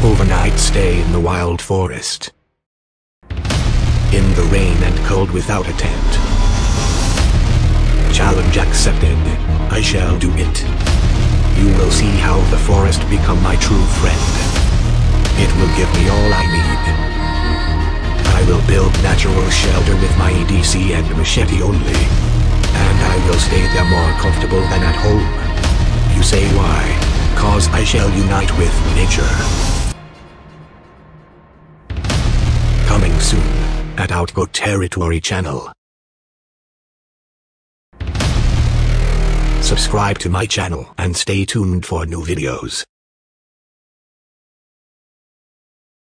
Overnight stay in the wild forest. In the rain and cold without a tent. Challenge accepted. I shall do it. You will see how the forest become my true friend. It will give me all I need. I will build natural shelter with my EDC and machete only. And I will stay there more comfortable than at home. You say why? Cause I shall unite with nature. Coming soon, at Outgo Territory channel. Subscribe to my channel and stay tuned for new videos.